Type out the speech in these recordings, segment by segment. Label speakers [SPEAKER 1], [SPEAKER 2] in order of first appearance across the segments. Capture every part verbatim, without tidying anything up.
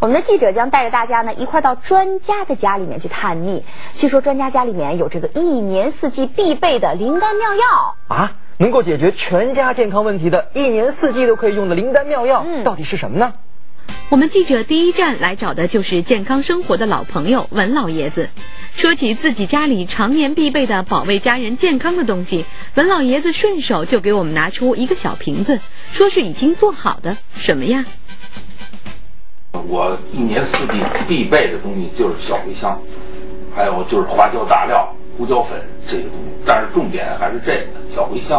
[SPEAKER 1] 我们的记者将带着大家呢一块到专家的家里面去探秘。据说专家家里面有这个一年四季必备的灵丹妙药
[SPEAKER 2] 啊，能够解决全家健康问题的，一年四季都可以用的灵丹妙药，嗯、到底是什么呢？
[SPEAKER 3] 我们记者第一站来找的就是健康生活的老朋友文老爷子。说起自己家里常年必备的保卫家人健康的东西，文老爷子顺手就给我们拿出一个小瓶子，说是已经做好的。什么呀？
[SPEAKER 4] 我一年四季必备的东西就是小茴香，还有就是花椒、大料、胡椒粉这些东西，但是重点还是这个小茴香。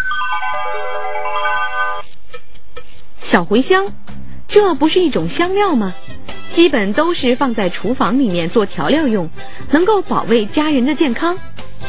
[SPEAKER 3] 小茴香，这不是一种香料吗？基本都是放在厨房里面做调料用，能够保卫家人的健康。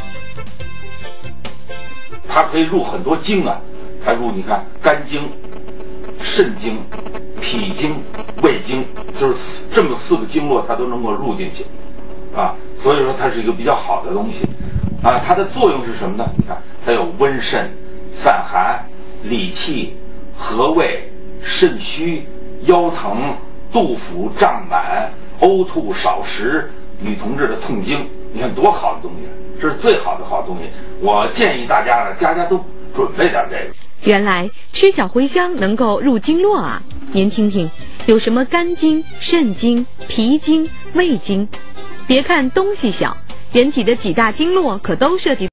[SPEAKER 4] 它可以入很多经啊，它入你看肝经、肾经、脾经、胃经，就是这么四个经络它都能够入进去啊，所以说它是一个比较好的东西啊。它的作用是什么呢？你看它有温肾、散寒、理气、和胃、肾虚、腰疼、肚腹胀满、呕吐少食、女同志的痛经，你看多好的东西，这是最好的好东西。我建议大家呢，家家都准备点这个。
[SPEAKER 3] 原来吃小茴香能够入经络啊！您听听，有什么肝经、肾经、脾经、胃经？别看东西小，人体的几大经络可都涉及